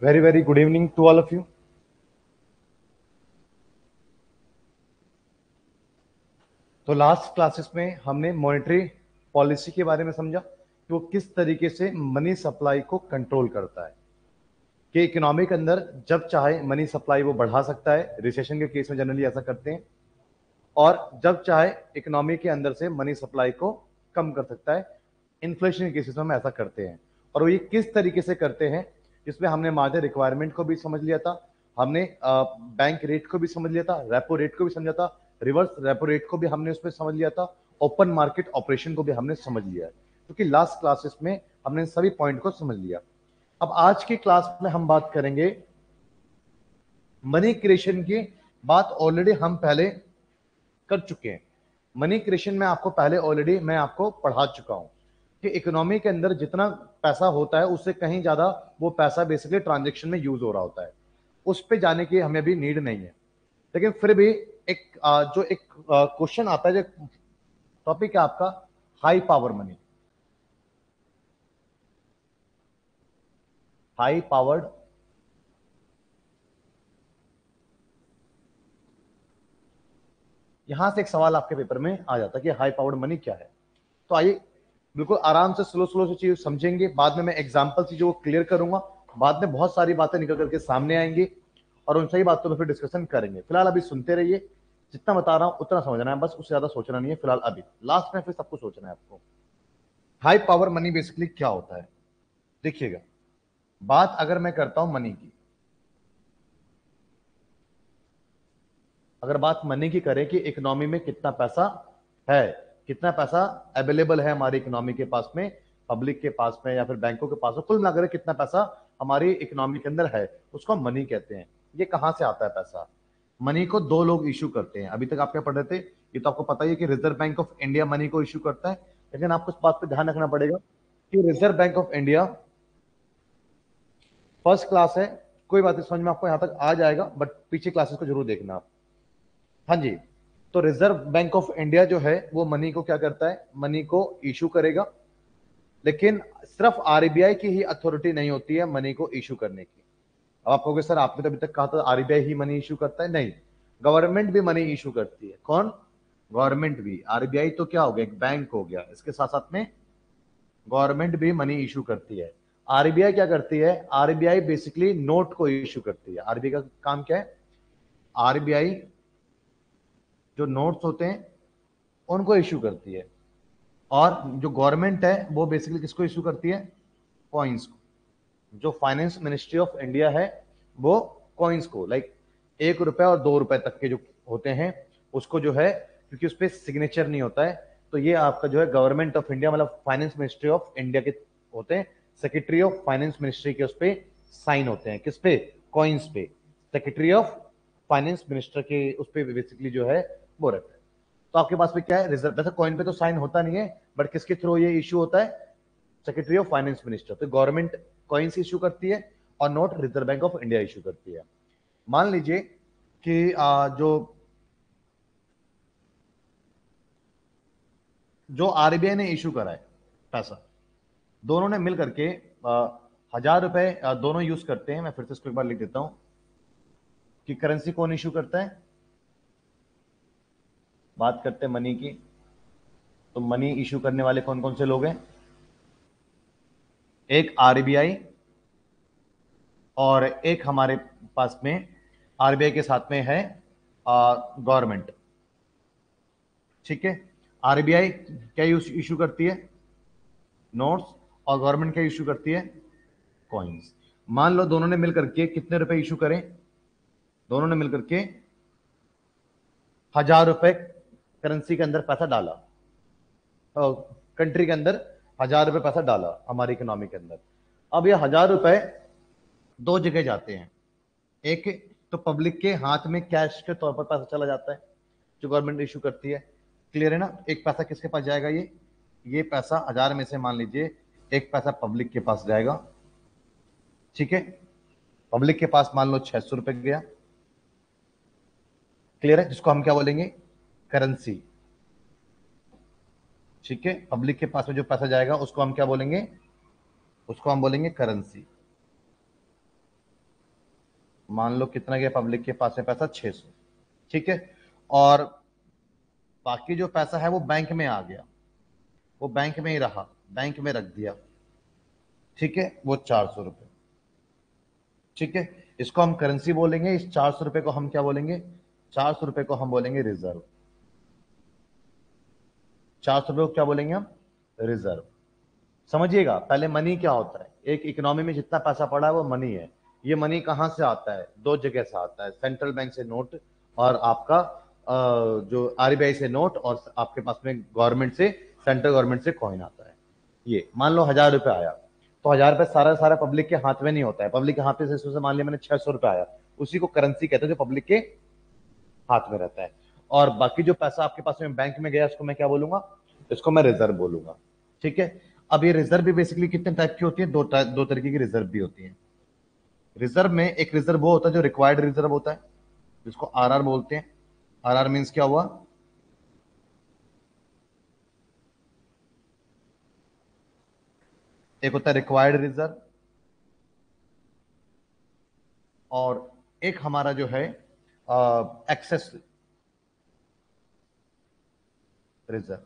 Very, very good evening to all of you. तो last classes में हमने monetary policy के बारे में समझा कि वो किस तरीके से मनी सप्लाई को कंट्रोल करता है, कि इकोनॉमी के अंदर जब चाहे मनी सप्लाई वो बढ़ा सकता है, रिसेशन के केस में जनरली ऐसा करते हैं, और जब चाहे इकोनॉमी के अंदर से मनी सप्लाई को कम कर सकता है, इन्फ्लेशन के केसेस में हम ऐसा करते हैं। और वो ये किस तरीके से करते हैं, इसमें हमने मार्जिन रिक्वायरमेंट को भी समझ लिया था, हमने बैंक रेट को भी समझ लिया था, रेपो रेट को भी समझा था, रिवर्स रेपो रेट को भी हमने उसमें समझ लिया था, ओपन मार्केट ऑपरेशन को भी हमने समझ लिया है, क्योंकि लास्ट क्लासेस में हमने सभी पॉइंट को समझ लिया। अब आज की क्लास में हम बात करेंगे मनी क्रिएशन की। बात ऑलरेडी हम पहले कर चुके हैं। मनी क्रिएशन में आपको पहले ऑलरेडी मैं आपको पढ़ा चुका हूं कि इकोनॉमी के अंदर जितना पैसा होता है उससे कहीं ज्यादा वो पैसा बेसिकली ट्रांजेक्शन में यूज हो रहा होता है। उस पे जाने की हमें अभी नीड नहीं है, लेकिन फिर भी जो एक क्वेश्चन आता है, जो टॉपिक है आपका high power money, high powered यहां से एक सवाल आपके पेपर में आ जाता है कि हाई पावर्ड मनी क्या है। तो आइए बिल्कुल आराम से स्लो स्लो से चीज समझेंगे, बाद में मैं एग्जांपल चीजों को क्लियर करूंगा, बाद में बहुत सारी बातें निकल करके सामने आएंगी और उन सही बातों पर फिर डिस्कशन करेंगे। फिलहाल अभी सुनते रहिए, जितना बता रहा हूं उतना समझना है, बस उससे ज्यादा सोचना नहीं है फिलहाल। अभी लास्ट में फिर सब कुछ सोचना है आपको। हाई पावर मनी बेसिकली क्या होता है, देखिएगा। बात अगर मैं करता हूं मनी की, अगर बात मनी की करें कि इकोनॉमी में कितना पैसा है, कितना पैसा अवेलेबल है हमारी इकोनॉमी के पास में, पब्लिक के पास में या फिर बैंकों के पास में, कुल मिलाकर कितना पैसा हमारी इकोनॉमी के अंदर है, उसको हम मनी कहते हैं। ये कहां से आता है पैसा? मनी को दो लोग इशू करते हैं। अभी तक आप क्या पढ़ रहे थे, ये तो आपको पता ही है कि reserve bank of India money को इशू करता है, लेकिन आपको इस बात पर ध्यान रखना पड़ेगा कि reserve bank of India first class है। कोई बात नहीं, समझ में आपको यहां तक आ जाएगा, बट पीछे क्लासेस को जरूर देखना आप। हाँ जी। तो रिजर्व बैंक ऑफ इंडिया जो है वो मनी को क्या करता है, मनी को इशू करेगा, लेकिन सिर्फ आरबीआई की ही अथॉरिटी नहीं होती है मनी को इशू करने की। अब आप कहोगे सर आपने तो अभी तक कहा था आरबीआई ही मनी इशू करता है। नहीं, गवर्नमेंट भी मनी इशू करती है। कौन? गवर्नमेंट भी। आरबीआई तो क्या हो गया, एक बैंक हो गया, इसके साथ साथ में गवर्नमेंट भी मनी इशू करती है। आरबीआई क्या करती है? आरबीआई बेसिकली नोट को इशू करती है। आरबीआई का काम क्या है? आरबीआई जो नोट्स होते हैं उनको इशू करती है, और जो गवर्नमेंट है वो बेसिकली किसको इशू करती है? कॉइन्स को। जो फाइनेंस मिनिस्ट्री ऑफ इंडिया है वो कॉइन्स को, लाइक 1 रुपए और 2 रुपए तक के जो होते हैं उसको जो है, क्योंकि उस पर सिग्नेचर नहीं होता है, तो ये आपका जो है गवर्नमेंट ऑफ इंडिया मतलब फाइनेंस मिनिस्ट्री ऑफ इंडिया के होते हैं। सेक्रेटरी ऑफ फाइनेंस मिनिस्ट्री के उस पर साइन होते हैं। किस पे? कॉइन्स पे। सेक्रेटरी ऑफ फाइनेंस मिनिस्टर के उस पर बेसिकली जो है वो रहता है। तो आपके पास में क्या है? रिजर्व। वैसे कॉइन पे तो साइन होता नहीं है, बट किसके थ्रू ये इशू होता है? Secretary of finance minister. तो गवर्नमेंट कॉइन्स इशू करती है और note reserve bank of India issue करती है। मान लीजिए कि जो आरबीआई ने इशू करा है पैसा, दोनों ने मिल करके 1,000 रुपए दोनों यूज करते हैं। मैं फिर से इसको एक बार लिख देता हूं कि करेंसी कौन इशू करता है। बात करते हैं मनी की, तो मनी इशू करने वाले कौन कौन से लोग हैं? एक आरबीआई, और एक हमारे पास में आरबीआई के साथ में है गवर्नमेंट। ठीक है। आरबीआई क्या इशू करती है? नोट्स। और गवर्नमेंट क्या इशू करती है? कॉइन्स। मान लो दोनों ने मिलकर के कितने रुपए इशू करें? दोनों ने मिलकर के 1,000 रुपए करेंसी के अंदर पैसा डाला, कंट्री के अंदर 1,000 रुपए पैसा डाला हमारी इकोनॉमी के अंदर। अब ये 1,000 रुपए दो जगह जाते हैं। एक तो पब्लिक के हाथ में कैश के तौर पर पैसा चला जाता है जो गवर्नमेंट इशू करती है। क्लियर है ना? एक पैसा किसके पास जाएगा? ये पैसा 1,000 में से मान लीजिए एक पैसा पब्लिक के पास जाएगा। ठीक है। पब्लिक के पास मान लो 600 रुपए गया। क्लियर है? जिसको हम क्या बोलेंगे? करेंसी। ठीक है। पब्लिक के पास में जो पैसा जाएगा उसको हम क्या बोलेंगे? उसको हम बोलेंगे करेंसी। मान लो कितना गया पब्लिक के पास में पैसा 600, ठीक है। और बाकी जो पैसा है वो बैंक में आ गया, वो बैंक में ही रहा, बैंक में रख दिया, ठीक है, वो 400 रुपये, ठीक है। इसको हम करेंसी बोलेंगे, इस 400 रुपये को हम क्या बोलेंगे, 400 रुपये को हम बोलेंगे रिजर्व। 400 रुपये को क्या बोलेंगे हम, रिजर्व। समझिएगा पहले मनी क्या होता है, एक इकोनॉमी में जितना पैसा पड़ा है वो मनी है। ये मनी कहां से आता है, दो जगह से आता है, सेंट्रल बैंक से नोट और आपका जो आरबीआई से नोट, और आपके पास में गवर्नमेंट से, सेंट्रल गवर्नमेंट से कॉइन आता है। ये मान लो 1000 रुपये आया, तो 1000 रुपये सारा सारा पब्लिक के हाथ में नहीं होता है, पब्लिक के हाथ में से मान लिया मैंने 600 रुपये आया, उसी को करेंसी कहते हैं जो पब्लिक के हाथ में रहता है। और बाकी जो पैसा आपके पास में बैंक में गया, उसको मैं क्या बोलूंगा, इसको मैं रिजर्व बोलूंगा, ठीक है। अब ये रिजर्व भी बेसिकली कितने टाइप की होती है, दो तरीके की रिजर्व भी होती है। रिजर्व में एक रिजर्व वो होता है जो रिक्वायर्ड रिजर्व होता है, जिसको आरआर बोलते हैं। आरआर मीन्स क्या हुआ, एक होता है रिक्वायर्ड रिजर्व, और एक हमारा जो है एक्सेस रिजर्व।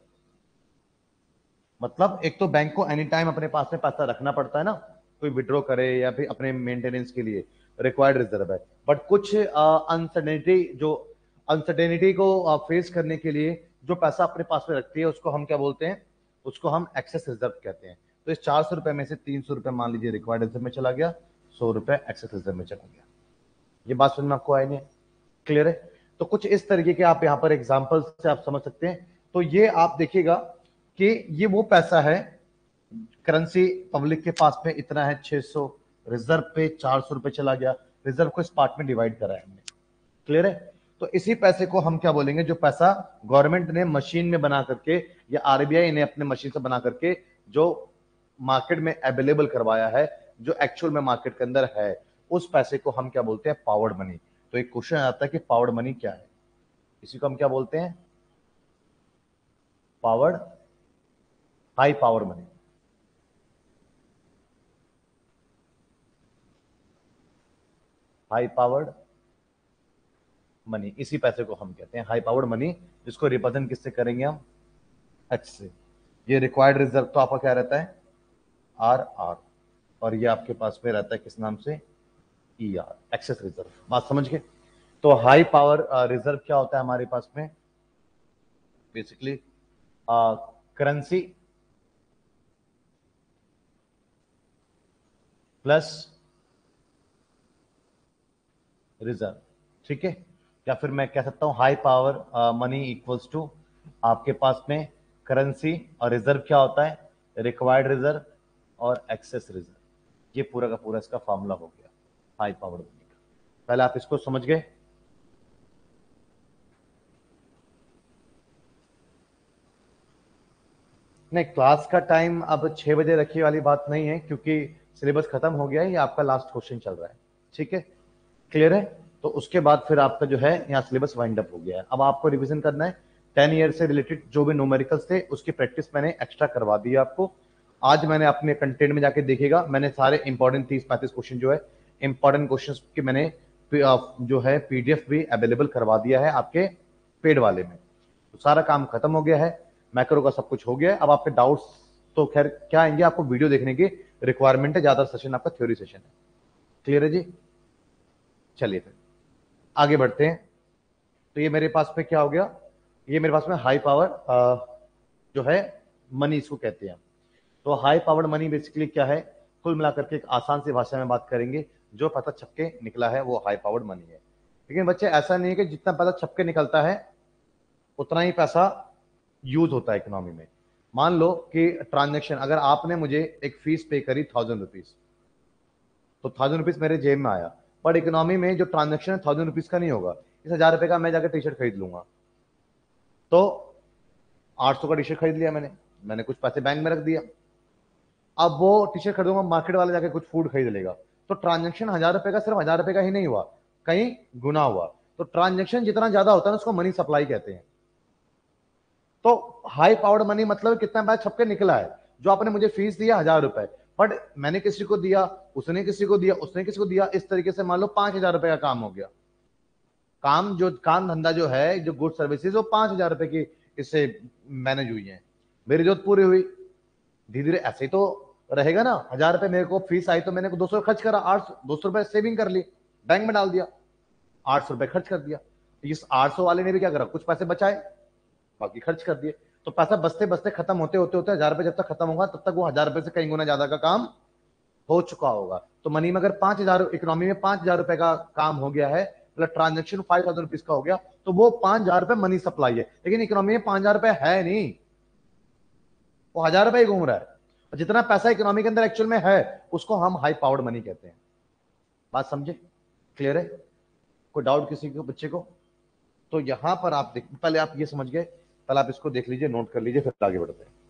मतलब एक तो बैंक को एनी टाइम अपने पास में पैसा रखना पड़ता है ना, कोई विड्रॉ करे या फिर अपने मेंटेनेंस के लिए, रिक्वायर्ड रिजर्व है। बट कुछ अनसर्टेनिटी, जो अनसर्टेनिटी को फेस करने के लिए जो पैसा अपने पास में रखती है, उसको हम क्या बोलते हैं, उसको हम एक्सेस रिजर्व कहते हैं। तो इस 400 रुपए में से 300 रुपए मान लीजिए रिक्वायर्ड रिजर्व में चला गया, 100 रुपए एक्सेस रिजर्व में चला गया। ये बात समझ में आपको आई नहीं, क्लियर है। तो कुछ इस तरीके के आप यहाँ पर एग्जाम्पल से आप समझ सकते हैं। तो ये आप देखिएगा कि ये वो पैसा है, करेंसी पब्लिक के पास में इतना है 600, रिजर्व पे 400 रुपए चला गया, रिजर्व को इस पार्ट में डिवाइड करा है हमने, क्लियर है। तो इसी पैसे को हम क्या बोलेंगे, जो पैसा गवर्नमेंट ने मशीन में बना करके या आरबीआई ने अपने मशीन से बना करके जो मार्केट में अवेलेबल करवाया है, जो एक्चुअल में मार्केट के अंदर है, उस पैसे को हम क्या बोलते हैं, पावर्ड मनी। तो एक क्वेश्चन आता है कि पावर्ड मनी क्या है, इसी को हम क्या बोलते हैं, powered, high power money. High powered money, इसी पैसे को हम कहते हैं हाई पावर्ड मनी, जिसको रिप्रेजेंट किससे करेंगे हम, एच से। ये रिक्वायर्ड रिजर्व तो आपका क्या रहता है, आर आर, और ये आपके पास में रहता है किस नाम से, ई आर, एक्सेस रिजर्व। बात समझ गए। तो हाई पावर रिजर्व क्या होता है हमारे पास में, बेसिकली करेंसी प्लस रिजर्व, ठीक है। या फिर मैं कह सकता हूं high power money equals to आपके पास में करेंसी, और रिजर्व क्या होता है, रिक्वायर्ड रिजर्व और एक्सेस रिजर्व। ये पूरा का पूरा इसका फॉर्मूला हो गया हाई पावर मनी का। पहले आप इसको समझ गए। नहीं, क्लास का टाइम अब 6 बजे रखी वाली बात नहीं है, क्योंकि सिलेबस खत्म हो गया है, ये आपका लास्ट क्वेश्चन चल रहा है, ठीक है, क्लियर है। तो उसके बाद फिर आपका जो है यहाँ सिलेबस वाइंड अप हो गया है। अब आपको रिवीजन करना है 10 ईयर से रिलेटेड जो भी न्यूमेरिकल्स थे, उसकी प्रैक्टिस मैंने एक्स्ट्रा करवा दी है आपको। आज मैंने अपने कंटेंट में जाके देखिएगा, मैंने सारे इंपॉर्टेंट 30-35 क्वेश्चन जो है, इंपॉर्टेंट क्वेश्चन की मैंने जो है पीडीएफ भी अवेलेबल करवा दिया है आपके पेड वाले में। तो सारा काम खत्म हो गया है, मैक्रो का सब कुछ हो गया है। अब आपके डाउट्स तो खैर क्या आएंगे, आपको वीडियो देखने की रिक्वायरमेंट है, ज्यादा सेशन आपका थ्योरी सेशन है, क्लियर है जी। चलिए फिर आगे बढ़ते हैं। तो ये मेरे पास में क्या हो गया, ये मेरे पास में हाई पावर जो है मनी, इसको कहते हैं। तो हाई पावर्ड मनी बेसिकली क्या है, कुल मिलाकर के एक आसान सी भाषा में बात करेंगे, जो पता छक्के निकला है वो हाई पावर्ड मनी है। लेकिन बच्चे ऐसा नहीं है कि जितना पैसा छक्के निकलता है उतना ही पैसा यूज होता है इकोनॉमी में। मान लो कि ट्रांजेक्शन, अगर आपने मुझे एक फीस पे करी 1000 रुपीज, तो 1000 रुपीज मेरे जेब में आया, पर इकोनॉमी में जो ट्रांजेक्शन है 1000 रुपीज का नहीं होगा। इस 1000 रुपए का मैं जाकर टी शर्ट खरीद लूंगा, तो 800 का टी शर्ट खरीद लिया मैंने कुछ पैसे बैंक में रख दिया। अब वो टी शर्ट खरीदूंगा, मार्केट वाले जाके कुछ फूड खरीद लेगा, तो ट्रांजेक्शन 1000 रुपए का सिर्फ 1000 रुपए का ही नहीं हुआ, कहीं गुना हुआ। तो ट्रांजेक्शन जितना ज्यादा होता है ना, उसको मनी सप्लाई कहते हैं। तो हाई पावर्ड मनी मतलब कितना पैसा छपके निकला है, जो आपने मुझे फीस दिया 1000 रुपए, बट मैंने किसी को दिया, उसने किसी को दिया, उसने किसी को दिया, इस तरीके से मान लो 5,000 रुपए का काम हो गया। काम धंधा जो है, जो गुड सर्विसेज, वो 5,000 रुपए की इससे मैनेज हुई है। मेरी जरूरत पूरी हुई, धीरे धीरे ऐसे ही तो रहेगा ना। 1,000 रुपए मेरे को फीस आई तो मैंने 200 खर्च करा, 200 रुपए सेविंग कर ली, बैंक में डाल दिया, 800 रुपए खर्च कर दिया। इस 800 वाले ने भी क्या करा, कुछ पैसे बचाए, बाकी खर्च कर दिए। तो पैसा बचते बचते खत्म होते होते होते 1,000 रुपए जब तक खत्म होगा, तब तक वो 1,000 रुपए से कई गुना ज्यादा का काम हो चुका होगा। तो मनी में अगर 5,000, इकोनॉमी में 5,000 रुपए का काम हो गया है, मतलब ट्रांजेक्शन 5,000 रुपीज का हो गया, तो वो 5,000 रुपए मनी सप्लाई है। लेकिन इकोनॉमी में 5,000 रुपए है नहीं, वो 1,000 रुपए ही घूम रहा है। और जितना पैसा इकोनॉमी के अंदर एक्चुअल में है, उसको हम हाई पावर्ड मनी कहते हैं। बात समझे? क्लियर है? कोई डाउट किसी को, बच्चे को? तो यहां पर आप देख, पहले आप ये समझ गए, पहले आप इसको देख लीजिए, नोट कर लीजिए, फिर आगे बढ़ते हैं।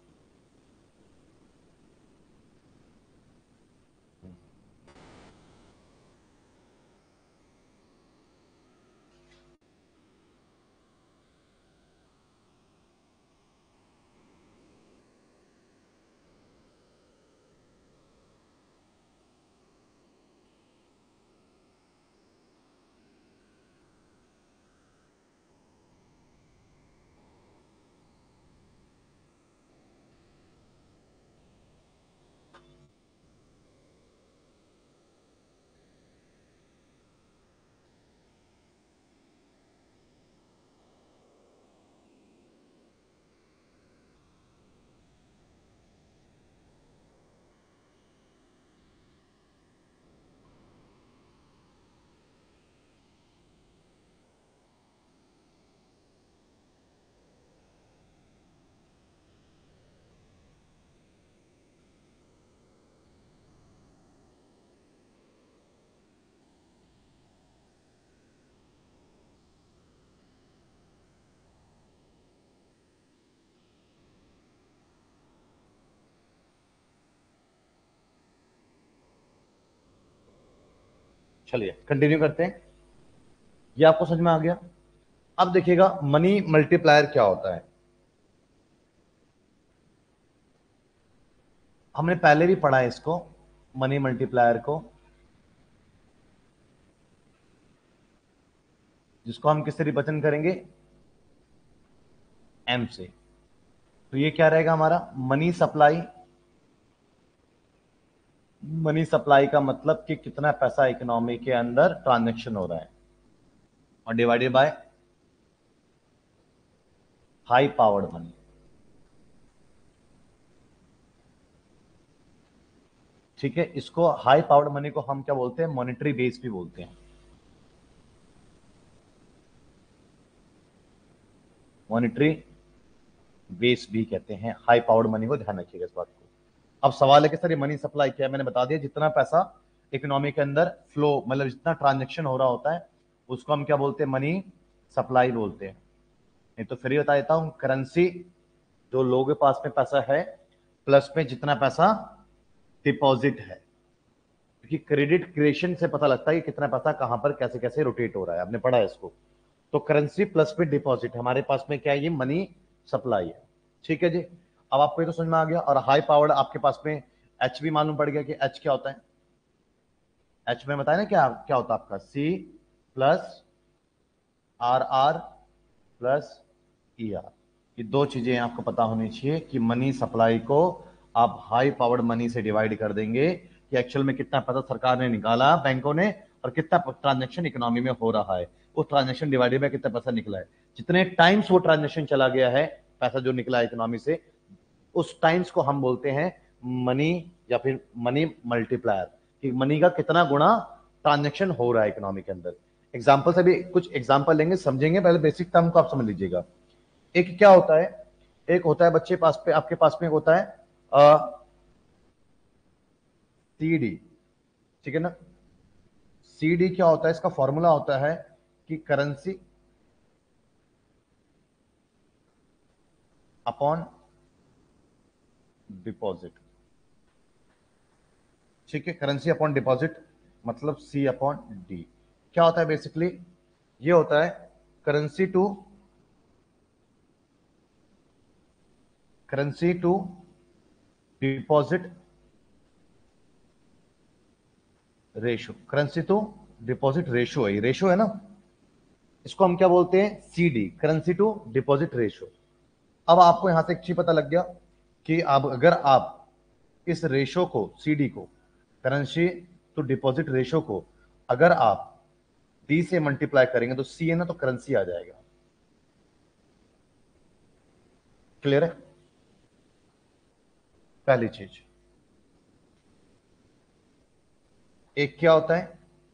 चलिए कंटिन्यू करते हैं। ये आपको समझ में आ गया? अब देखिएगा मनी मल्टीप्लायर क्या होता है। हमने पहले भी पढ़ा है इसको, मनी मल्टीप्लायर को, जिसको हम किससे रिप्रेजेंट करेंगे, एम से। तो ये क्या रहेगा हमारा, मनी सप्लाई। मनी सप्लाई का मतलब कि कितना पैसा इकोनॉमी के अंदर ट्रांजैक्शन हो रहा है, और divided by high powered money. ठीक है, इसको हाई पावर्ड मनी को हम क्या बोलते हैं, मॉनेटरी बेस भी बोलते हैं। मॉनेटरी बेस भी कहते हैं हाई पावर्ड मनी को, ध्यान रखिएगा इस बात को। अब सवाल है कि सर ये मनी सप्लाई क्या है, मैंने बता दिया, जितना पैसा इकोनॉमी के अंदर फ्लो, मतलब जितना ट्रांजेक्शन हो रहा होता है, उसको हम क्या बोलते हैं, मनी सप्लाई बोलते हैं। नहीं तो फिर बता देता हूं, करेंसी, जो लोगों के पास में पैसा है, प्लस में जितना पैसा डिपॉजिट है। क्योंकि क्रेडिट क्रिएशन से पता लगता है कि कितना पैसा कहां पर कैसे कैसे रोटेट हो रहा है, आपने पढ़ा है इसको। तो करेंसी प्लस में डिपॉजिट, हमारे पास में क्या है, ये मनी सप्लाई है। ठीक है जी, अब आपको ये तो समझ में आ गया। और हाई पावर्ड आपके पास में एच भी मालूम पड़ गया कि एच क्या होता है। एच में बताया ना क्या क्या होता है आपका, C plus R R plus E R. ये दो चीजें आपको पता होनी चाहिए कि मनी सप्लाई को आप हाई पावर्ड मनी से डिवाइड कर देंगे कि एक्चुअल में कितना पैसा सरकार ने निकाला, बैंकों ने, और कितना ट्रांजेक्शन इकोनॉमी में हो रहा है। वो ट्रांजेक्शन डिवाइडेड बाय कितना पैसा निकला है, जितने टाइम्स वो ट्रांजेक्शन चला गया है, पैसा जो निकला है इकोनॉमी से, उस टाइम्स को हम बोलते हैं मनी, या फिर मनी मल्टीप्लायर, कि मनी का कितना गुना ट्रांजेक्शन हो रहा है इकोनॉमी के अंदर। एग्जाम्पल से भी कुछ एग्जाम्पल लेंगे, समझेंगे, पहले बेसिक टर्म को आप समझ लीजिएगा। एक क्या होता है, एक होता है बच्चे पास पे, आपके पास में एक होता है सीडी। ठीक है ना? सीडी क्या होता है, इसका फॉर्मूला होता है कि करेंसी अपॉन डिपॉजिट। ठीक है, करेंसी अपॉन डिपॉजिट मतलब सी अपॉन डी। क्या होता है बेसिकली, ये होता है currency to, currency to deposit ratio, currency to deposit ratio है, रेशो है ना, इसको हम क्या बोलते हैं, CD, currency to deposit ratio. अब आपको यहां से एक चीज पता लग गया कि अब अगर आप इस रेशो को, सीडी को, करेंसी टू डिपॉजिट रेशो को अगर आप डी से मल्टीप्लाई करेंगे तो सी है ना, तो करेंसी आ जाएगा। क्लियर है? पहली चीज। एक क्या होता है,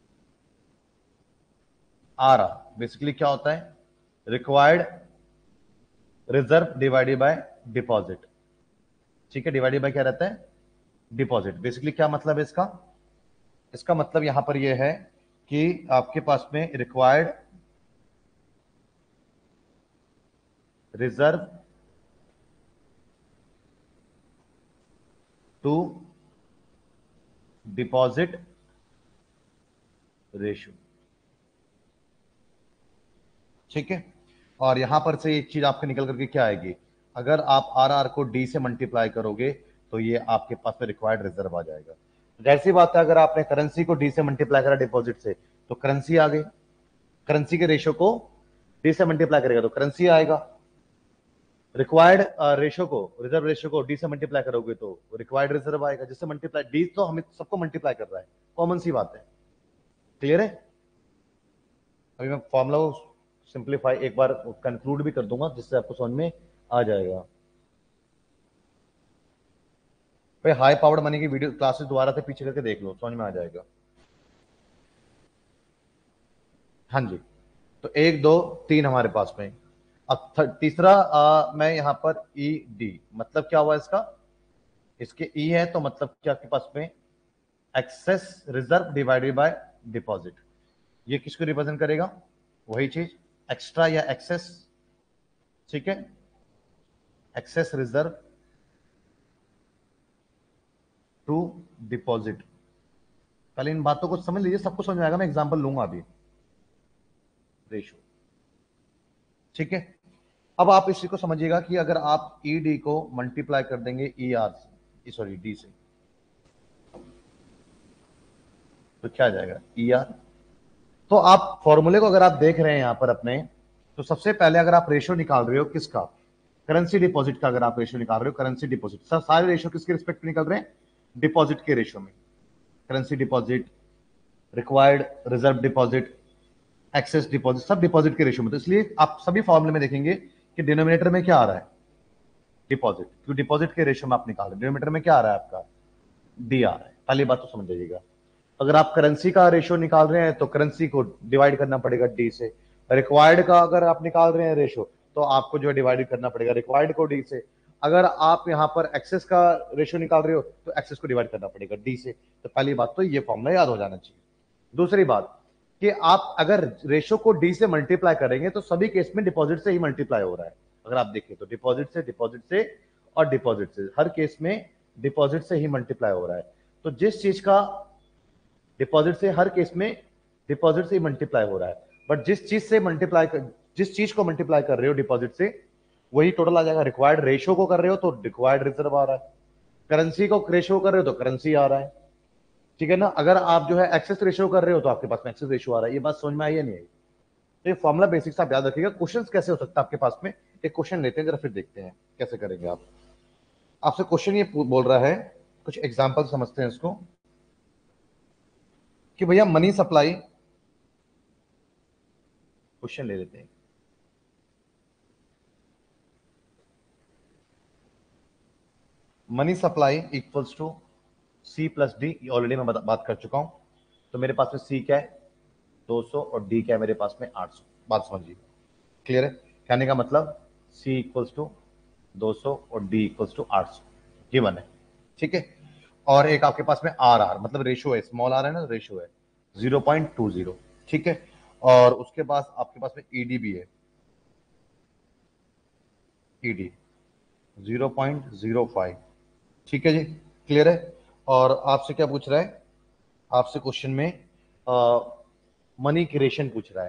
आर आर, बेसिकली क्या होता है, required reserve divided by deposit. ठीक है, डिवाइडेड बाय क्या रहता है, डिपॉजिट। बेसिकली क्या मतलब है इसका, इसका मतलब यहां पर यह है कि आपके पास में required reserve to deposit ratio. ठीक है, और यहां पर से एक चीज आपके निकल करके क्या आएगी, अगर आप आर आर को डी से मल्टीप्लाई करोगे तो ये आपके पास में रिक्वायर्ड रिजर्व आ जाएगा। जैसी बात है, अगर आपने करेंसी को डी से मल्टीप्लाई करा डिपॉजिट से तो करेंसी आ गई, करेंसी के रेशो को डी से मल्टीप्लाई करेगा तो करेंसी आएगा, रिक्वायर्ड रेशो को, रिजर्व रेशो को डी से मल्टीप्लाई करोगे तो रिक्वायर्ड रिजर्व आएगा, जिससे मल्टीप्लाई, डी तो हमें सबको मल्टीप्लाई कर रहा है, कॉमन सी बात है। क्लियर है? अभी मैं फॉर्मूला को सिंप्लीफाई एक बार कंक्लूड भी कर दूंगा जिससे आपको समझ में आ जाएगा। भाई हाई पावर्ड मनी की वीडियो क्लासेस दोबारा से पीछे करके देख लो, समझ में आ जाएगा। हाँ जी, तो एक दो तीन हमारे पास में। अब तीसरा मैं यहां पर ई डी, मतलब क्या हुआ इसका, इसके ई है तो मतलब क्या आपके पास में, excess reserve divided by deposit. ये किसको रिप्रेजेंट करेगा, वही चीज, एक्स्ट्रा या एक्सेस। ठीक है, एक्सेस रिजर्व टू डिपॉजिट। पहले इन बातों को समझ लीजिए, सबको समझ में आएगा, मैं एग्जांपल लूंगा अभी। रेशो, ठीक है। अब आप इसी को समझिएगा कि अगर आप ई डी को मल्टीप्लाई कर देंगे ई आर से, सॉरी डी से, तो क्या आ जाएगा, ई आर। तो आप फॉर्मूले को अगर आप देख रहे हैं यहां पर अपने, तो सबसे पहले अगर आप रेशो निकाल रहे हो किसका, करेंसी डिपॉजिट का, अगर आप रेशो निकाल रहे हो करेंसी डिपॉजिट, सारे रेशो किसके रिस्पेक्ट में निकल रहे हैं, डिपॉजिट के रेशो में, currency deposit, required reserve deposit, excess deposit, सब डिपॉजिट के रेशो में। तो इसलिए आप सभी फॉर्मूले में देखेंगे कि डिनोमिनेटर में क्या आ रहा है, डिपॉजिट, क्योंकि डिपॉजिट के रेशो में आप निकाल रहे हैं, डिनोमिनेटर में क्या आ रहा है आपका, डी आ रहा है। पहली बात तो समझ जाइएगा। अगर आप करेंसी का रेशो निकाल रहे हैं तो करेंसी को डिवाइड करना पड़ेगा डी से, रिक्वायर्ड का अगर आप निकाल रहे हैं रेशो तो आपको जो है डिवाइड करना पड़ेगा रिक्वायर्ड को डी से, अगर आप यहां पर एक्सेस का रेशो निकाल रहे हो तो एक्सेस को डिवाइड करना पड़ेगा डी से। तो पहली बात तो ये फॉर्मूला याद हो जाना चाहिए। दूसरी बात कि आप अगर रेशो को डी से मल्टीप्लाई करेंगे तो सभी केस में डिपॉजिट से ही मल्टीप्लाई हो रहा है। अगर आप देखिए तो डिपॉजिट से और डिपॉजिट से, हर केस में डिपॉजिट से ही मल्टीप्लाई हो रहा है। तो जिस चीज का डिपॉजिट से, हर केस में डिपॉजिट से ही मल्टीप्लाई हो रहा है, बट जिस चीज से मल्टीप्लाई कर, जिस चीज को मल्टीप्लाई कर रहे हो डिपॉजिट से वही टोटल आ जाएगा। रिक्वायर्ड रेशो को कर रहे हो तो रिक्वायर्ड रिजर्व आ रहा है, करेंसी को रेशो कर रहे हो तो करेंसी आ रहा है। ठीक है ना, अगर आप जो है एक्सेस रेशो कर रहे हो तो आपके पास में एक्सेस रेशो आ रहा है। ये बात समझ में आई या नहीं आई? तो ये फॉर्मुला बेसिक्स आप याद रखिएगा। क्वेश्चन कैसे हो सकता है आपके पास में, एक क्वेश्चन लेते हैं जरा, फिर देखते हैं कैसे करेंगे आप। आपसे क्वेश्चन ये बोल रहा है, कुछ एग्जाम्पल समझते हैं इसको, कि भैया मनी सप्लाई, क्वेश्चन ले लेते हैं, money supply equals to C plus D, already मैं बात कर चुका हूं। तो मेरे पास में सी क्या है 200 और डी क्या है मेरे पास में 800। बात समझिए, क्लियर है? कहने का मतलब सी इक्वल्स टू 200 और डी इक्वल्स टू 800 गिवन है। ठीक है, और एक आपके पास में आर आर, मतलब रेशो है, स्मॉल आर है ना, रेशो है 0.20। ठीक है, और उसके बाद आपके पास में ईडी भी है, ईडी 0.05। ठीक है जी, क्लियर है? और आपसे क्या पूछ रहा है, आपसे क्वेश्चन में मनी क्रिएशन पूछ रहा है।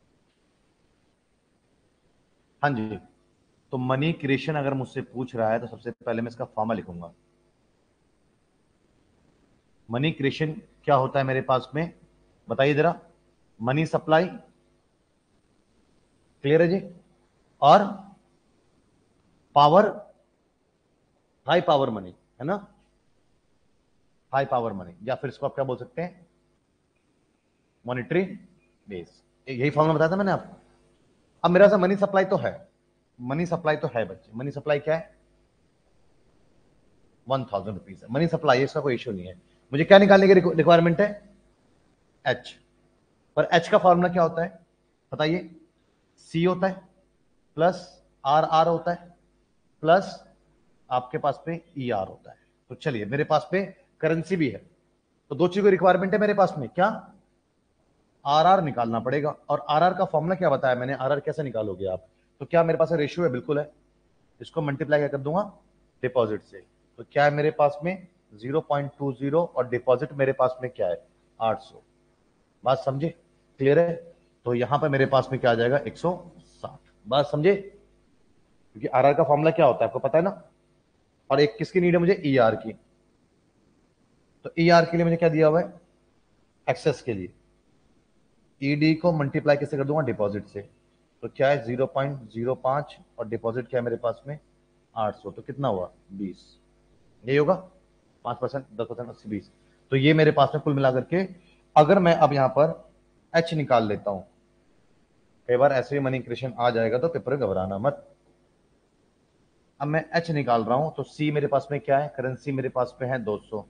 हाँ जी, तो मनी क्रिएशन अगर मुझसे पूछ रहा है तो सबसे पहले मैं इसका फॉर्मूला लिखूंगा। मनी क्रिएशन क्या होता है मेरे पास में, बताइए जरा, मनी सप्लाई, क्लियर है जी, और पावर, हाई पावर मनी, है ना, हाई पावर मनी, या फिर इसको आप क्या बोल सकते हैं, मॉनिटरी बेस। यही फॉर्मूला बताया था मैंने आपको। अब मेरा सा मनी सप्लाई तो है, मनी सप्लाई तो है बच्चे, मनी सप्लाई क्या है, 1000 रुपीज है मनी सप्लाई है, इसका कोई इश्यू नहीं है। मुझे क्या निकालने की रिक्वायरमेंट है, एच। पर एच का फॉर्मूला क्या होता है बताइए, सी होता है प्लस आर आर होता है प्लस आपके पास में ई आर होता है। तो चलिए मेरे पास में करेंसी भी है, तो दो चीजों की रिक्वायरमेंट है मेरे पास में, क्या, आर आर निकालना पड़ेगा। और आर आर का फॉर्मूला क्या बताया मैंने, आर आर कैसे निकालोगे आप, तो क्या मेरे पास रेशियो है, बिल्कुल है, इसको मल्टीप्लाई क्या कर दूंगा, डिपॉजिट से। तो क्या है मेरे पास में 0.20 और डिपॉजिट मेरे पास में क्या है 800, बात समझे, क्लियर है। तो यहां पर मेरे पास में क्या आ जाएगा 160, बात समझे, क्योंकि आर आर का फॉर्मूला क्या होता है आपको पता है ना। और एक किसकी नीड है मुझे, ई आर की, तो ई आर के लिए मुझे क्या दिया हुआ है, एक्सेस के लिए ईडी को मल्टीप्लाई कैसे कर दूंगा, डिपॉजिट से। तो क्या है 0.05 और डिपॉजिट क्या है मेरे पास में 800, तो कितना हुआ 20, यही होगा 5%, 10%, 80, 20। तो ये मेरे पास में कुल मिलाकर के, अगर मैं अब यहां पर एच निकाल लेता हूं, कई बार ऐसे भी मनी क्रिएशन आ जाएगा तो पेपर में घबराना मत। अब मैं एच निकाल रहा हूं, तो सी मेरे पास में क्या है, करेंसी मेरे पास में है 200,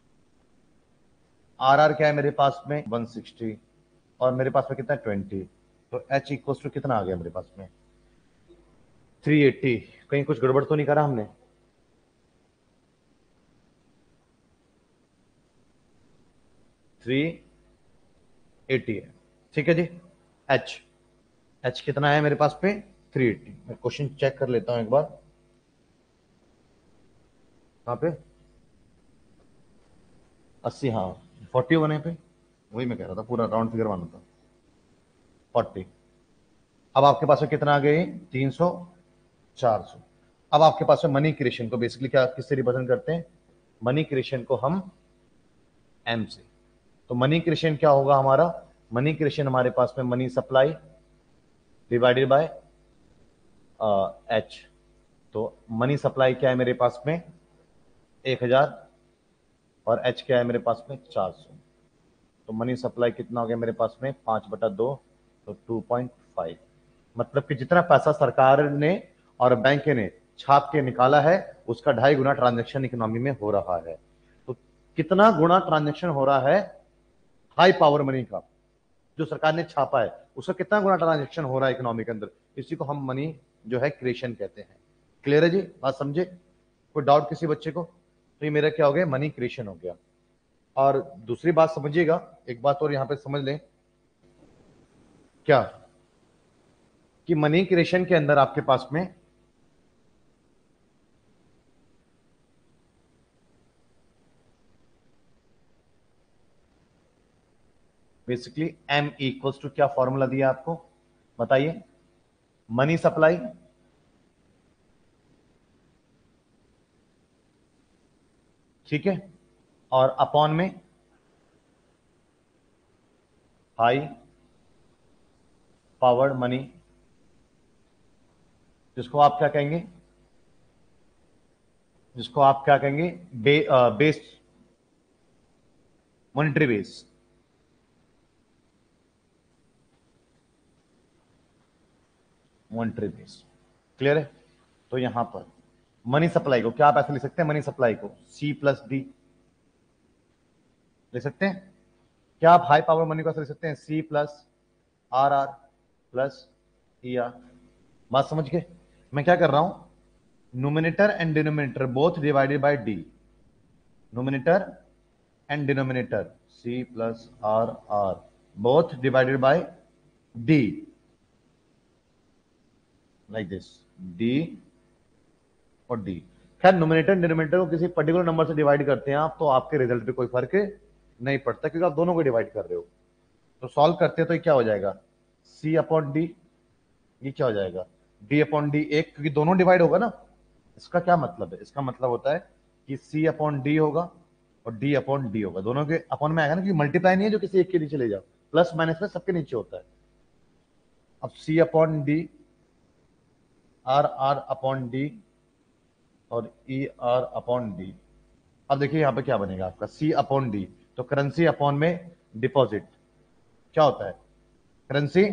आर आर क्या है मेरे पास में 160, और मेरे पास में कितना है 20। तो एच इक्वल टू कितना आ गया मेरे पास में 380। कहीं कुछ गड़बड़ तो नहीं करा हमने, 380 है, ठीक है जी। एच, एच कितना है मेरे पास पे 380। मैं क्वेश्चन चेक कर लेता हूं एक बार, कहाँ पे 80, हाँ 40 होने पे, वही मैं कह रहा था, पूरा राउंड फिगर माना था 40। अब आपके पास में कितना आ गया 300, 400। अब आपके पास में मनी क्रिएशन को बेसिकली क्या किससे रिप्रेजेंट करते हैं, मनी क्रिएशन को हम एम से। तो मनी क्रिएशन क्या होगा हमारा, मनी क्रिएशन हमारे पास में money supply divided by H. तो मनी सप्लाई क्या है मेरे पास में 1000 और एच क्या है मेरे पास में 400। तो मनी सप्लाई कितना हो गया मेरे पास में 5/2, तो 2.5। मतलब कि जितना पैसा सरकार ने और बैंक ने छाप के निकाला है उसका 2.5 गुना ट्रांजेक्शन इकोनॉमी में हो रहा है। तो कितना गुना ट्रांजेक्शन हो रहा है हाई पावर मनी का, जो सरकार ने छापा है उसका कितना गुना ट्रांजेक्शन हो रहा है इकोनॉमी के अंदर, इसी को हम मनी जो है क्रिएशन कहते हैं। क्लियर है जी, बात समझे, कोई डाउट किसी बच्चे को, तो ये मेरा क्या हो गया, मनी क्रिएशन हो गया। और दूसरी बात समझिएगा, एक बात और यहां पे समझ लें, क्या, कि मनी क्रिएशन के अंदर आपके पास में बेसिकली एम इक्वल्स टू क्या फॉर्मूला दिया आपको बताइए, मनी सप्लाई ठीक है, और अपॉन में हाई पावर्ड मनी, जिसको आप क्या कहेंगे, जिसको आप क्या कहेंगे base, monetary base. Monetary base, clear है। तो यहां पर मनी सप्लाई को क्या आप ऐसे लिख सकते हैं, मनी सप्लाई को सी प्लस डी लिख सकते हैं। क्या आप हाई पावर मनी को ऐसे लिख सकते हैं, C plus R R plus E R, बात समझ के। मैं क्या कर रहा हूं, numerator and denominator both divided by D, numerator and denominator C plus R R both divided by D, like this, D और डी। खैर नोमिनेटर डिनोमिनेटर को किसी पर्टिकुलर नंबर से डिवाइड करते हैं आप, तो आपके रिजल्ट पे कोई फर्क नहीं पड़ता, क्योंकि आप दोनों को डिवाइड कर रहे हो। तो सॉल्व करते हैं तो ये क्या हो जाएगा, सी अपॉन डी, ये क्या हो जाएगा डी अपॉन डी, एक, क्योंकि दोनों डिवाइड होगा ना। इसका क्या मतलब है, इसका मतलब होता है कि सी अपॉन डी होगा और डी अपॉन डी होगा, दोनों के अपॉन में आएगा ना, कि मल्टीप्लाई नहीं है जो किसी एक के नीचे ले जाओ, प्लस माइनस में सबके नीचे होता है। अब C upon D, R R upon D और ई आर अपॉन डी। अब देखिए यहां पे क्या बनेगा आपका, सी अपॉन डी, तो करेंसी अपॉन में डिपॉजिट क्या होता है, करेंसी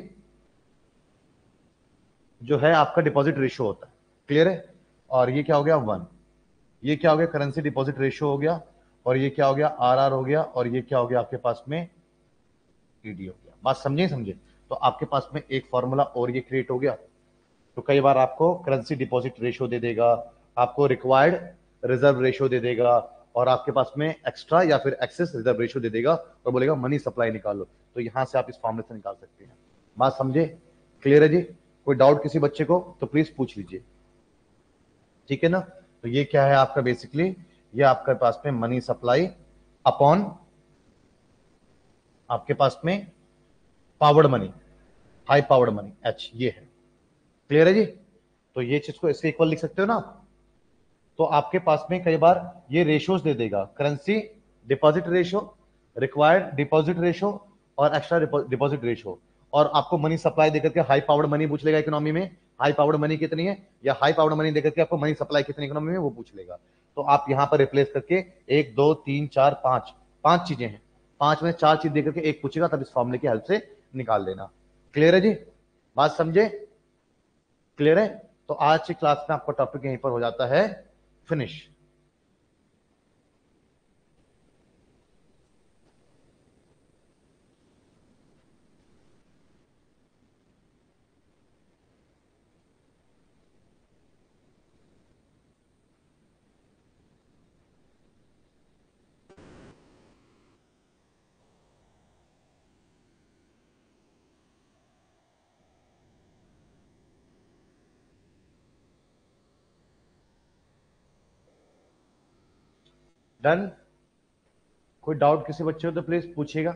जो है आपका डिपॉजिट रेशियो होता है, क्लियर है। और ये क्या हो गया 1, ये क्या हो गया करेंसी डिपॉजिट रेशियो हो गया, और ये क्या हो गया आर आर हो गया, और ये क्या हो गया आपके पास में ईडी हो गया। बात समझे समझे। तो आपके पास में एक फॉर्मूला और ये क्रिएट हो गया। तो कई बार आपको करेंसी डिपॉजिट रेशियो दे देगा, आपको रिक्वायर्ड रिजर्व रेशियो दे देगा, और आपके पास में एक्स्ट्रा या फिर एक्सेस रिजर्व रेशियो दे देगा और बोलेगा मनी सप्लाई निकालो। तो यहां से आप इस फॉर्मूले से निकाल सकते हैं। बात समझे, क्लियर है जी। कोई डाउट किसी बच्चे को तो प्लीज पूछ लीजिए, ठीक है ना। तो ये क्या है आपका बेसिकली, ये आपके पास में मनी सप्लाई अपॉन आपके पास में powered money, high powered money H, ये है, क्लियर है जी। तो ये चीज को इसके इक्वल लिख सकते हो ना। तो आपके पास में कई बार ये रेशियोज दे देगा, currency deposit ratio, required deposit ratio और एक्स्ट्रा डिपॉजिट रेशियो, और आपको मनी सप्लाई देकर के हाई पावर्ड मनी पूछ लेगा इकोनॉमी में, हाई पावर्ड मनी कितनी है, या हाई पावर्ड मनी देकर के आपको मनी सप्लाई कितनी इकोनॉमी में वो पूछ लेगा। तो आप यहां पर रिप्लेस करके 1 2 3 4 5 5 चीजें हैं, 5 में 4 चीज देकर के एक पूछेगा, तब इस फॉर्मूले की हेल्प से निकाल लेना। क्लियर है जी, बात समझे, क्लियर है। तो आज की क्लास में आपका टॉपिक यहीं पर हो जाता है फिनिश। डन। कोई डाउट किसी बच्चे हो तो प्लीज पूछिएगा।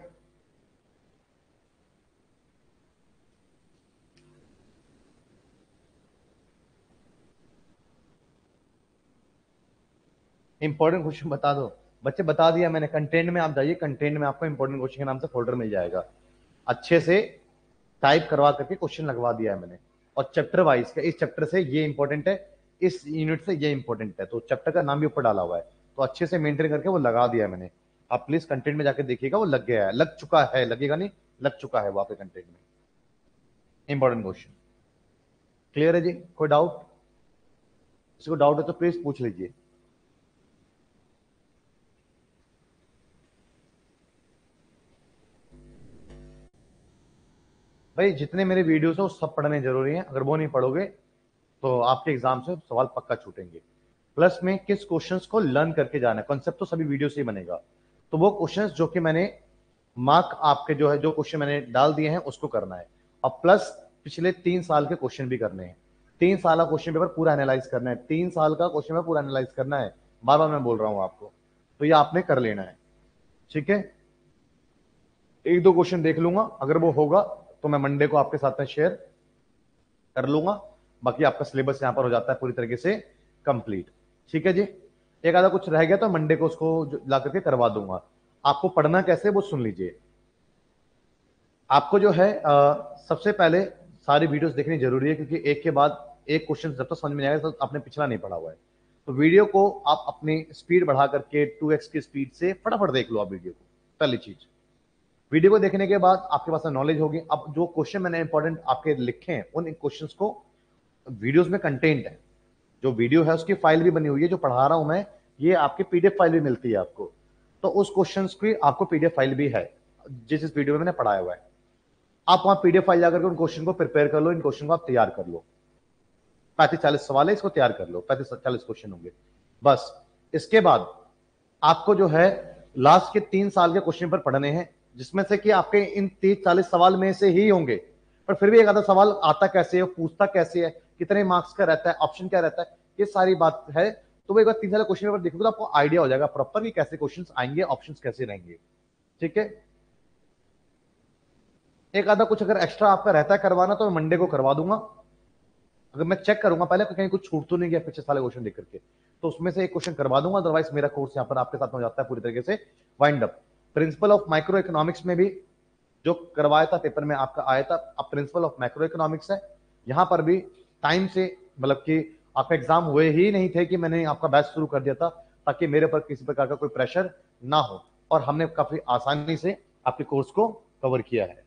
इंपॉर्टेंट क्वेश्चन बता दो बच्चे, बता दिया मैंने, कंटेंट में आप जाइए, कंटेंट में आपको इंपॉर्टेंट क्वेश्चन के नाम से फोल्डर मिल जाएगा, अच्छे से टाइप करवा करके क्वेश्चन लगवा दिया है मैंने। और चैप्टर वाइज का, इस चैप्टर से ये इंपॉर्टेंट है, इस यूनिट से ये इंपॉर्टेंट है, तो चैप्टर का नाम भी ऊपर डाला हुआ है, तो अच्छे से मेंटेन करके वो लगा दिया है मैंने। आप प्लीज कंटेंट में जाके देखिएगा, वो लग गया है, लग चुका है, लगेगा नहीं, लग चुका है वो आपके कंटेंट में इंपॉर्टेंट क्वेश्चन। क्लियर है जी, कोई डाउट, किसी को डाउट है तो प्लीज पूछ लीजिए। भाई जितने मेरे वीडियोस है वो सब पढ़ने जरूरी है, अगर वो नहीं पढ़ोगे तो आपके एग्जाम से सवाल पक्का छूटेंगे। प्लस में किस क्वेश्चंस को लर्न करके जाना है, कॉन्सेप्ट तो सभी वीडियो से ही बनेगा, तो वो क्वेश्चंस जो कि मैंने मार्क आपके जो है, जो क्वेश्चन मैंने डाल दिए हैं उसको करना है। और प्लस पिछले 3 साल के क्वेश्चन भी करने हैं, 3 साल का क्वेश्चन पेपर पूरा एनालाइज करना है, 3 साल का क्वेश्चन पेपर पूरा एनालाइज करना है, बार बार मैं बोल रहा हूं आपको, तो ये आपने कर लेना है, ठीक है। एक दो क्वेश्चन देख लूंगा, अगर वो होगा तो मैं मंडे को आपके साथ में शेयर कर लूंगा, बाकी आपका सिलेबस यहां पर हो जाता है पूरी तरीके से कंप्लीट, ठीक है जी। एक आधा कुछ रह गया तो मंडे को उसको ला करके करवा दूंगा। आपको पढ़ना कैसे वो सुन लीजिए। आपको जो है सबसे पहले सारी वीडियोस देखनी जरूरी है, क्योंकि एक के बाद एक क्वेश्चन जब तक समझ में आएगा तो आपने पिछला नहीं पढ़ा हुआ है। तो वीडियो को आप अपनी स्पीड बढ़ा करके 2x की स्पीड से फटाफट देख लो आप वीडियो को, पहली चीज। वीडियो को देखने के बाद आपके पास नॉलेज होगी। अब जो क्वेश्चन मैंने इंपॉर्टेंट आपके लिखे हैं उन क्वेश्चंस को वीडियोस में कंटेंट है, जो वीडियो है उसकी फाइल भी बनी हुई है, जो पढ़ा रहा हूं मैं ये आपकी पीडीएफ फाइल भी मिलती है आपको, तो उस क्वेश्चंस की आपको पीडीएफ फाइल भी है जिस इस वीडियो में मैंने पढ़ाया हुआ है। आप वहां पीडीएफ फाइल जाकर के उन क्वेश्चन को प्रिपेयर कर लो, इन क्वेश्चन को आप तैयार कर लो। 35-40 सवाल है, इसको तैयार कर लो, 35-40 क्वेश्चन होंगे बस। इसके बाद आपको जो है लास्ट के 3 साल के क्वेश्चन पर पढ़ने हैं, जिसमें से कि आपके इन 30-40 सवाल में से ही होंगे, पर फिर भी एक आधा सवाल आता कैसे है, पूछता कैसे है, कितने मार्क्स का रहता है, ऑप्शन क्या रहता है, ये सारी बात है। तो वो एक बार 3 साल क्वेश्चन पेपर देखोगे तो आपको आइडिया हो जाएगा प्रॉपर कि कैसे क्वेश्चन आएंगे, ऑप्शन कैसे रहेंगे, ठीक है। एक आधा कुछ अगर एक्स्ट्रा आपका रहता है करवाना तो मैं मंडे को करवा दूंगा, अगर मैं चेक करूंगा पहले कहीं कुछ छूट तो नहीं गया पिछले साल क्वेश्चन देख करके, तो उसमें से एक क्वेश्चन करवा दूंगा, अदरवाइज मेरा कोर्स यहाँ पर आपके साथ हो जाता है पूरी तरीके से wind up. Principle of microeconomics में भी जो करवाया था पेपर में आपका आया था, अब प्रिंसिपल ऑफ मैक्रो इकोनॉमिक्स है। यहाँ पर भी टाइम से मतलब कि आपका एग्जाम हुए ही नहीं थे कि मैंने आपका बैच शुरू कर दिया था, ताकि मेरे पर किसी प्रकार का कोई प्रेशर ना हो, और हमने काफी आसानी से आपके कोर्स को कवर किया है।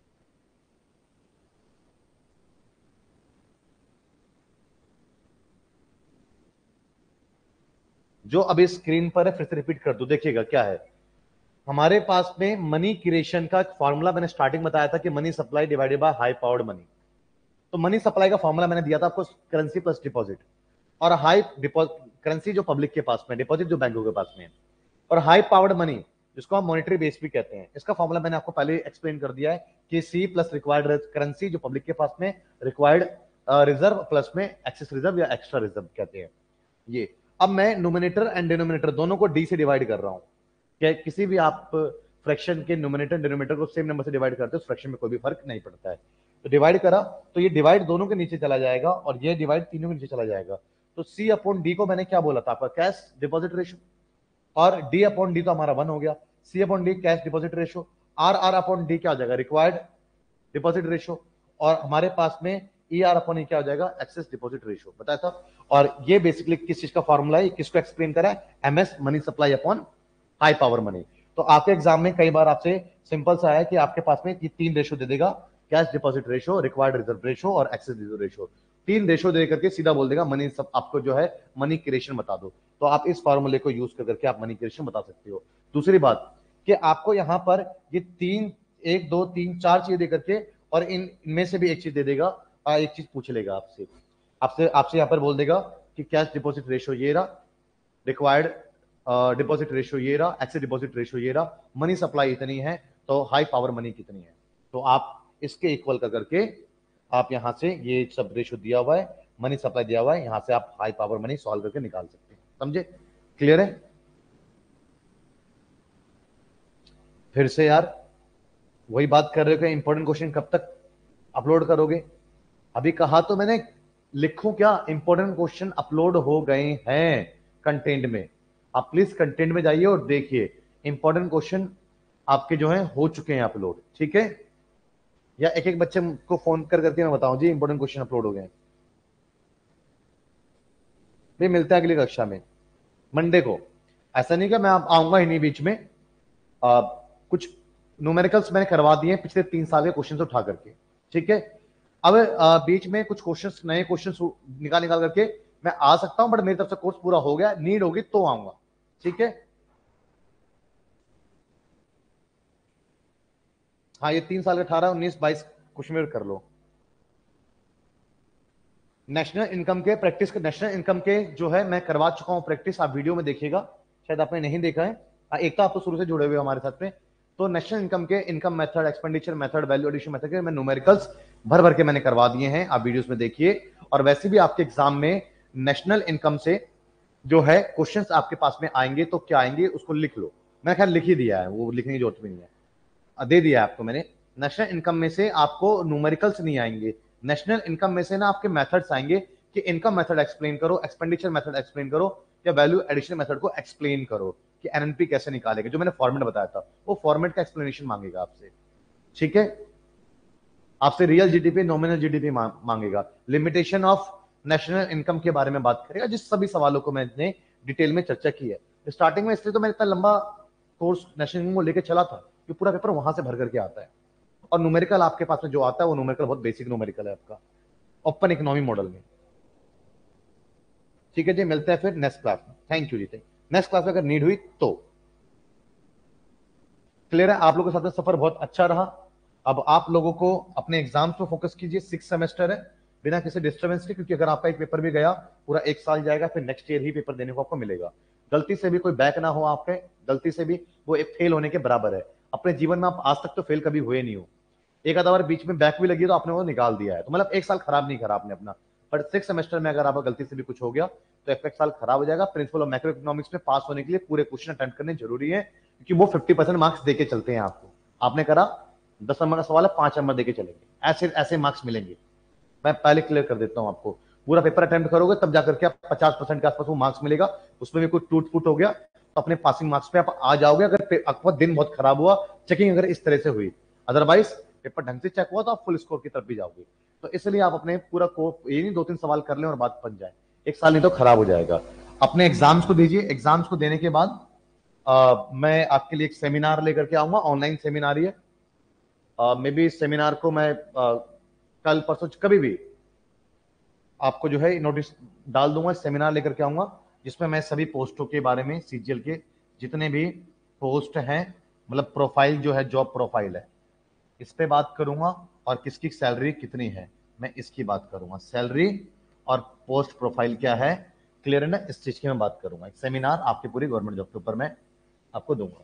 जो अभी स्क्रीन पर है फिर से रिपीट कर दो, देखिएगा क्या है। हमारे पास में मनी क्रिएशन का फॉर्मूला मैंने स्टार्टिंग बताया था कि money supply divided by high powered money. तो मनी सप्लाई का फॉर्मूला मैंने दिया था आपको, करेंसी प्लस डिपॉजिट, और हाई करेंसी जो पब्लिक के पास में, डिपॉजिट जो बैंकों के पास में है, और हाई पावर्ड मनी जिसको हम मॉनेटरी बेस भी कहते हैं। इसका फॉर्मूला मैंने आपको पहले एक्सप्लेन कर दिया है कि सी प्लस रिक्वायर्ड करेंसी जो पब्लिक के पास में, रिक्वायर्ड रिजर्व प्लस में एक्सेस रिजर्व या एक्स्ट्रा रिजर्व कहते हैं ये। अब मैं नोमिनेटर एंड डिनोमिनेटर दोनों को डी से डिवाइड कर रहा हूं। क्या किसी भी आप फ्रैक्शन के नोमिनेटर डिनोमिनेटर को सेम नंबर से डिवाइड करते हो, फ्रैक्शन में कोई भी फर्क नहीं पड़ता है। तो डिवाइड करा तो ये डिवाइड दोनों के नीचे चला जाएगा और ये डिवाइड तीनों के नीचे चला जाएगा। तो सी अपॉन डी को मैंने क्या बोला था आपका, कैश डिपॉजिट रेशो, और डी अपॉन डी तो हमारा 1 हो गया। C upon D cash deposit ratio, R R upon D क्या हो जाएगा, रिक्वायर्ड डिपॉजिट रेशो, और हमारे पास में ई आर अपॉन ई क्या हो जाएगा, एक्सेस डिपॉजिट रेशो बताया था। और ये बेसिकली किस चीज का फॉर्मूला है, किसको एक्सप्लेन करा है, MS money supply upon high power money. तो आपके एग्जाम में कई बार आपसे सिंपल सा है कि आपके पास में ये 3 रेशो दे देगा, cash deposit ratio, required reserve ratio और एक्सेस रिजर्व रेशो। 3 रेशो दे करके सीधा बोल देगा मनी सब आपको जो है मनी क्रिएशन बता दो। तो आप इस फॉर्मूले को यूज करके आप मनी क्रिएशन बता सकते हो। दूसरी बात कि आपको यहां पर ये 3 1 2 3 4 चीज दे करके और इनमें से भी एक चीज दे देगा, और एक चीज पूछ लेगा आपसे आपसे आपसे यहां पर बोल देगा कि कैश डिपॉजिट रेशो ये रहा, रिक्वायर्ड डिपॉजिट रेशो ये रहा, एक्सेस डिपॉजिट रेशो ये रहा, मनी सप्लाई इतनी है, तो हाई पावर मनी कितनी है। तो आप इसके इक्वल कर करके आप यहां से ये सब रेशो दिया हुआ है, मनी सप्लाई दिया हुआ है, यहां से आप हाई पावर मनी सॉल्व करके निकाल सकते हैं। समझे, क्लियर है। फिर से यार वही बात कर रहे हो कि इंपॉर्टेंट क्वेश्चन कब तक अपलोड करोगे। अभी कहा तो मैंने लिखूं क्या, इंपॉर्टेंट क्वेश्चन अपलोड हो गए हैं कंटेंट में। आप प्लीज कंटेंट में जाइए और देखिए इंपॉर्टेंट क्वेश्चन आपके जो हैं हो चुके हैं अपलोड, ठीक है। या एक एक बच्चे को फोन कर करके मैं बताऊं जी इंपॉर्टेंट क्वेश्चन अपलोड हो गए। भाई मिलते हैं अगली कक्षा में मंडे को। ऐसा नहीं कि मैं आऊंगा ही नहीं बीच में, कुछ न्यूमेरिकल्स मैंने करवा दिए पिछले 3 साल के क्वेश्चन उठा करके, ठीक है। अब बीच में कुछ क्वेश्चंस नए क्वेश्चंस निकाल निकाल करके मैं आ सकता हूं, बट मेरी तरफ से कोर्स पूरा हो गया, नीड होगी तो आऊंगा, ठीक है। हाँ ये 3 साल का 18 19 22 क्वेश्चन में कर लो। नेशनल इनकम के प्रैक्टिस, नेशनल इनकम के जो है मैं करवा चुका हूं प्रैक्टिस, आप वीडियो में देखिएगा, शायद आपने नहीं देखा है। एक तो आप तो शुरू से जुड़े हुए हमारे साथ में। तो नेशनल इनकम के income method, expenditure method, value addition method के मैं न्यूमेरिकल्स भर भर के मैंने करवा दिए हैं, आप वीडियोस में देखिए। और वैसे भी आपके एग्जाम में नेशनल इनकम से जो है क्वेश्चंस आपके पास में आएंगे, तो क्या आएंगे उसको लिख लो। मैं खैर लिख ही दिया है, वो लिखने की जरूरत भी नहीं है, दे दिया आपको मैंने। नेशनल इनकम में से आपको न्यूमेरिकल्स नहीं आएंगे, नेशनल इनकम में से ना आपके मेथड्स आएंगे कि इनकम मेथड एक्सप्लेन करो, एक्सपेंडिचर मेथड एक्सप्लेन करो, या वैल्यू एडिशन मेथड को एक्सप्लेन करो कि एनएनपी कैसे निकालेगा। जो मैंने फॉर्मेट बताया था वो फॉर्मेट का एक्सप्लेनेशन मांगेगा आपसे, ठीक है। आपसे रियल जीडीपी, नॉमिनल जीडीपी मांगेगा, लिमिटेशन ऑफ नेशनल इनकम के बारे में बात करेगा, जिस सभी सवालों को मैंने डिटेल में चर्चा की है स्टार्टिंग में। इसलिए तो मैं इतना लंबा कोर्स नेशनल इनकम को लेकर चला था कि पूरा पेपर वहां से भर करके आता है। और न्यूमेरिकल आपके पास में जो आता है वो न्यूमेरिकल बहुत बेसिक न्यूमेरिकल है आपका ओपन इकोनॉमी मॉडल में, ठीक है जी। मिलते हैं फिर नेक्स्ट क्लास में, थैंक यू जी। नेक्स्ट क्लास में अगर नीड हुई तो। क्लियर है, आप लोगों के साथ में सफर बहुत अच्छा रहा। अब आप लोगों को अपने एग्जाम्स पे फोकस कीजिए, 6 सेमेस्टर है बिना किसी डिस्टर्बेंस के, क्योंकि अगर आपका एक पेपर भी गया पूरा 1 साल जाएगा, फिर नेक्स्ट ईयर ही पेपर देने को आपको मिलेगा। गलती से भी कोई बैक ना हो आपके, गलती से भी वो एक फेल होने के बराबर है। अपने जीवन में आप आज तक तो फेल कभी हुए नहीं हो, एक आधा बार बीच में बैक भी लगी तो आपने वो निकाल दिया है, तो मतलब 1 साल खराब नहीं करा आपने अपना। बट 6 सेमेस्टर में अगर आपका गलती से भी कुछ हो गया तो एक साल खराब हो जाएगा। प्रिंसिपल ऑफ मैक्रो इकोनॉमिक्स में पास होने के लिए पूरे क्वेश्चन अटेम्प्ट करने जरूरी है, क्योंकि वो 50% मार्क्स देके चलते हैं आपको। आपने करा 10 नंबर का सवाल है, 5 नंबर देके चलेंगे, ऐसे ऐसे मार्क्स मिलेंगे। मैं पहले क्लियर कर देता हूं आपको। पूरा पेपर अटेम्प्ट करोगे तब जाकर के आप 50% के आसपास वो मार्क्स मिलेगा। उसमें भी कुछ टूट फूट हो गया तो अपने पासिंग मार्क्स पे आप आ जाओगे, अगर आपका दिन बहुत खराब हुआ, चेकिंग अगर इस तरह से हुई। अदरवाइज पेपर ढंग से चेक हुआ तो आप फुल स्कोर की तरफ भी जाओगे। तो इसलिए आप अपने पूरा कोर्स, ये नहीं 2-3 सवाल कर लें और बात बन जाए, एक साल नहीं तो खराब हो जाएगा। अपने एग्जाम्स को दीजिए, एग्जाम्स को देने के बाद मैं आपके लिए एक सेमिनार लेकर के आऊंगा, ऑनलाइन सेमिनार ही है। मे बी इस सेमिनार को मैं कल परसों कभी भी आपको जो है नोटिस डाल दूंगा, सेमिनार लेकर के आऊंगा जिसमें मैं सभी पोस्टों के बारे में, सीजीएल के जितने भी पोस्ट हैं, मतलब प्रोफाइल जो है, जॉब प्रोफाइल है, इस पे बात करूंगा। और किसकी सैलरी कितनी है मैं इसकी बात करूंगा, सैलरी और पोस्ट प्रोफाइल क्या है, क्लियर है ना, इस चीज की मैं बात करूंगा। एक सेमिनार आपकी पूरी गवर्नमेंट जॉब के ऊपर मैं आपको दूंगा।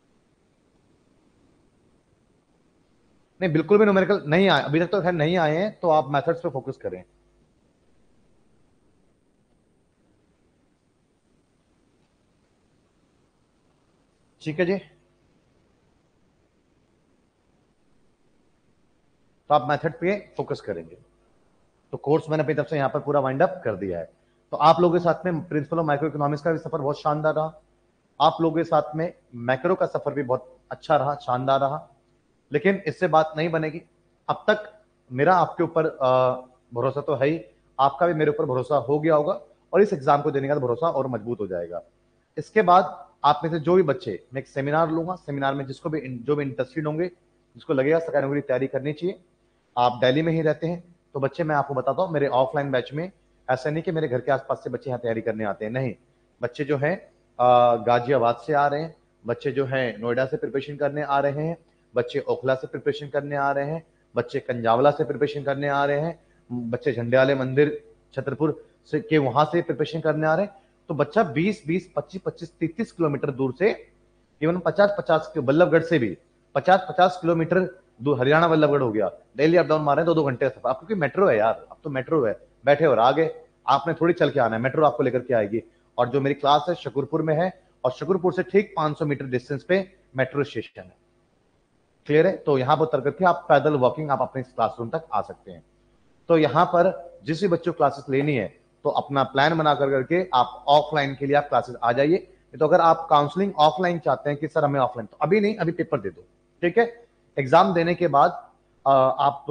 नहीं, बिल्कुल भी न्यूमेरिकल नहीं आए अभी तक, तो खैर नहीं आए हैं, तो आप मेथड्स पे फोकस करें। ठीक है जी, तो आप मेथड पे फोकस करेंगे। तो कोर्स मैंने अपनी तरफ से यहाँ पर पूरा वाइंड अप कर दिया है। तो आप लोगों के साथ में प्रिंसिपल ऑफ माइक्रो इकोनॉमिक्स का भी सफर बहुत शानदार रहा। आप लोगों के साथ में मैक्रो का सफर भी बहुत अच्छा रहा, शानदार रहा। लेकिन इससे बात नहीं बनेगी। अब तक मेरा आपके ऊपर भरोसा तो है ही, आपका भी मेरे ऊपर भरोसा हो गया होगा, और इस एग्जाम को देने का भरोसा और मजबूत हो जाएगा। इसके बाद आप में से जो भी बच्चे, मैं एक सेमिनार लूंगा, सेमिनार में जिसको भी जो भी इंटरेस्टेड होंगे, जिसको लगेगा सरकारी नौकरी की तैयारी करनी चाहिए, आप दिल्ली में ही रहते हैं तो बच्चे, मैं आपको बताता हूँ, मेरे ऑफलाइन बैच में ऐसा नहीं कि मेरे घर के आसपास से बच्चे यहाँ तैयारी करने आते हैं, नहीं। बच्चे जो हैं गाजियाबाद से आ रहे हैं, बच्चे जो हैं नोएडा से प्रिपरेशन करने आ रहे हैं, बच्चे ओखला से प्रिपरेशन करने आ रहे हैं, बच्चे कंजावला से प्रिपरेशन करने आ रहे हैं, बच्चे झंडे वाले मंदिर छतरपुर से के वहां से प्रिपरेशन करने आ रहे हैं। तो बच्चा 20-20, 25-25, 30-30 किलोमीटर दूर से, इवन 50-50 बल्लभगढ़ से भी 50-50 किलोमीटर दूर, हरियाणा बल्लभगढ़ हो गया, डेली अप डाउन मारे 2-2 घंटे का सफर। आपको क्योंकि मेट्रो है यार, अब तो मेट्रो है, बैठे और आगे, आपने थोड़ी चल के आना है, मेट्रो आपको लेकर के आएगी। और जो मेरी क्लास है शकरपुर में है, और शकरपुर से ठीक 500 मीटर डिस्टेंस पे मेट्रो स्टेशन है, क्लियर है। तो यहाँ पर उतर करके आप पैदल वॉकिंग आप अपने क्लासरूम तक आ सकते हैं। तो यहाँ पर जिस भी बच्चों को क्लासेस लेनी है तो अपना प्लान बना कर करके आप ऑफलाइन के लिए आप क्लासेस आ जाइए। तो अगर आप काउंसलिंग ऑफलाइन चाहते हैं कि सर हमें ऑफलाइन, तो अभी नहीं, अभी पेपर दे दो, ठीक है। एग्जाम देने के बाद आप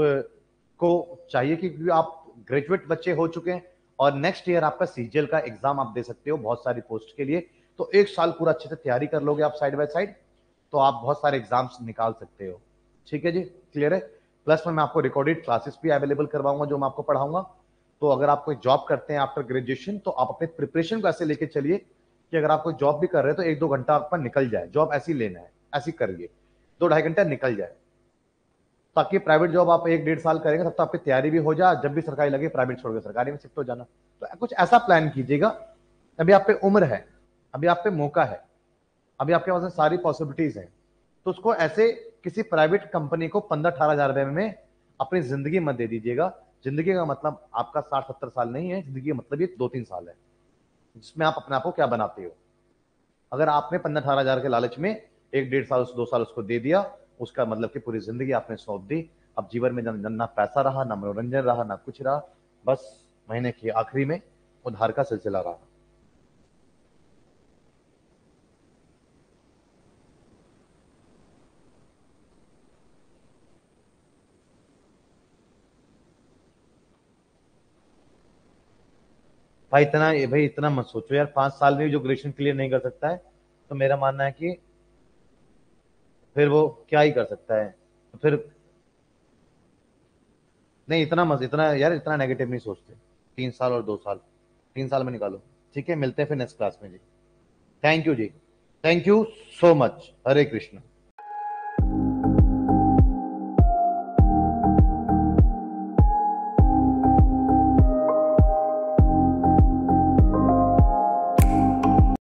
को चाहिए कि, क्योंकि आप ग्रेजुएट बच्चे हो चुके हैं और नेक्स्ट ईयर आपका सीजीएल का एग्जाम आप दे सकते हो बहुत सारी पोस्ट के लिए, तो एक साल पूरा अच्छे से तैयारी कर लोगे आप साइड बाय साइड, तो आप बहुत सारे एग्जाम्स निकाल सकते हो। ठीक है जी, क्लियर है। प्लस में मैं आपको रिकॉर्डेड क्लासेस भी अवेलेबल करवाऊंगा जो मैं आपको पढ़ाऊंगा। तो अगर आप कोई जॉब करते हैं आफ्टर ग्रेजुएशन, तो आप अपने प्रिपरेशन को ऐसे लेके चलिए कि अगर आप कोई जॉब भी कर रहे हैं तो 1-2 घंटा आपका निकल जाए, जॉब ऐसी लेना है, ऐसी करिए, 2-2.5 घंटा निकल जाए, ताकि प्राइवेट जॉब आप 1-1.5 साल करेंगे तब तो आपकी तैयारी भी हो जाए, जब भी सरकारी लगे प्राइवेट छोड़ के सरकारी में शिफ्ट हो जाना। तो कुछ ऐसा प्लान कीजिएगा। अभी आप पे उम्र है, अभी आप पे मौका है, अभी आपके पास सारी पॉसिबिलिटीज हैं, तो उसको ऐसे किसी प्राइवेट कंपनी को 15-18 हजार रुपए में अपनी जिंदगी मत दे दीजिएगा। जिंदगी का मतलब आपका 60-70 साल नहीं है, जिंदगी का मतलब ये 2-3 साल है, जिसमें आप अपने आप को क्या बनाते हो। अगर आपने 15-18 हजार के लालच में 1-1.5 साल 2 साल उसको दे दिया, उसका मतलब कि पूरी जिंदगी आपने सौंप दी। अब जीवन में ना पैसा रहा, ना मनोरंजन रहा, ना कुछ रहा, बस महीने के आखिरी में उधार का सिलसिला रहा। भाई इतना मत सोचो यार, 5 साल में भी जो ग्रेजुएशन क्लियर नहीं कर सकता है, तो मेरा मानना है कि फिर वो क्या ही कर सकता है। तो फिर नहीं, इतना मत, इतना यार, इतना नेगेटिव नहीं सोचते। 3 साल और 2 साल, 3 साल में निकालो। ठीक है, मिलते हैं फिर नेक्स्ट क्लास में जी। थैंक यू जी, thank you so much. Hare Krishna.